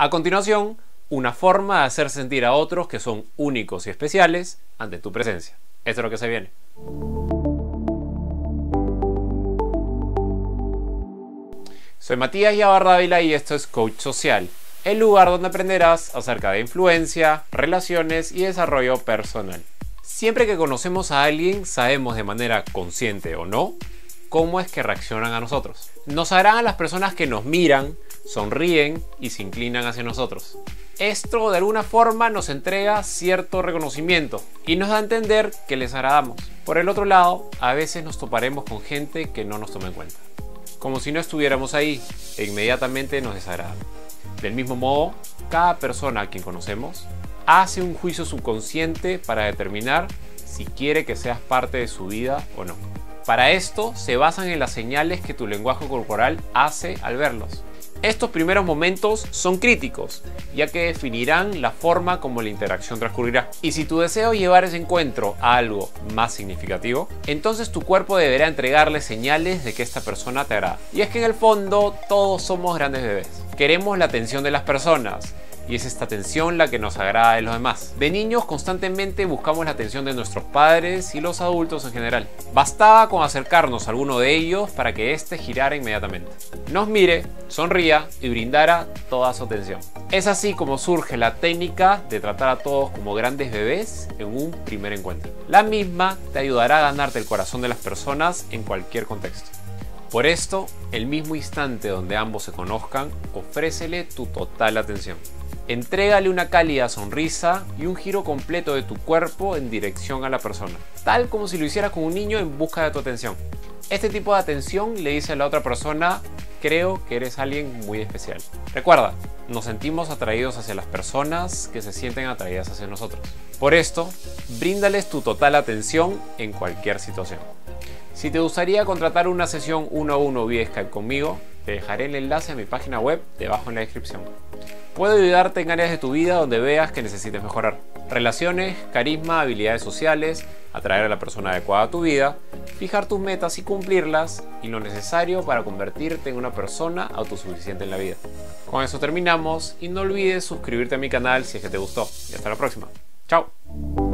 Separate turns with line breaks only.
A continuación, una forma de hacer sentir a otros que son únicos y especiales ante tu presencia. Esto es lo que se viene. Soy Matías Yabarrávila y esto es Coach Social, el lugar donde aprenderás acerca de influencia, relaciones y desarrollo personal. Siempre que conocemos a alguien, sabemos de manera consciente o no cómo es que reaccionan a nosotros. Nos agradan las personas que nos miran, sonríen y se inclinan hacia nosotros. Esto de alguna forma nos entrega cierto reconocimiento y nos da a entender que les agradamos. Por el otro lado, a veces nos toparemos con gente que no nos toma en cuenta, como si no estuviéramos ahí e inmediatamente nos desagrada. Del mismo modo, cada persona a quien conocemos hace un juicio subconsciente para determinar si quiere que seas parte de su vida o no. Para esto se basan en las señales que tu lenguaje corporal hace al verlos. Estos primeros momentos son críticos, ya que definirán la forma como la interacción transcurrirá. Y si tu deseo es llevar ese encuentro a algo más significativo, entonces tu cuerpo deberá entregarle señales de que esta persona te agrada. Y es que en el fondo todos somos grandes bebés. Queremos la atención de las personas, y es esta atención la que nos agrada de los demás. De niños constantemente buscamos la atención de nuestros padres y los adultos en general. Bastaba con acercarnos a alguno de ellos para que éste girara inmediatamente, nos mire, sonría y brindara toda su atención. Es así como surge la técnica de tratar a todos como grandes bebés en un primer encuentro. La misma te ayudará a ganarte el corazón de las personas en cualquier contexto. Por esto, el mismo instante donde ambos se conozcan, ofrécele tu total atención. Entrégale una cálida sonrisa y un giro completo de tu cuerpo en dirección a la persona, tal como si lo hicieras con un niño en busca de tu atención. Este tipo de atención le dice a la otra persona: creo que eres alguien muy especial. Recuerda, nos sentimos atraídos hacia las personas que se sienten atraídas hacia nosotros. Por esto, bríndales tu total atención en cualquier situación. Si te gustaría contratar una sesión 1 a 1 vía Skype conmigo, te dejaré el enlace a mi página web debajo en la descripción. Puedo ayudarte en áreas de tu vida donde veas que necesites mejorar. Relaciones, carisma, habilidades sociales, atraer a la persona adecuada a tu vida, fijar tus metas y cumplirlas, y lo necesario para convertirte en una persona autosuficiente en la vida. Con eso terminamos y no olvides suscribirte a mi canal si es que te gustó. Y hasta la próxima. ¡Chao!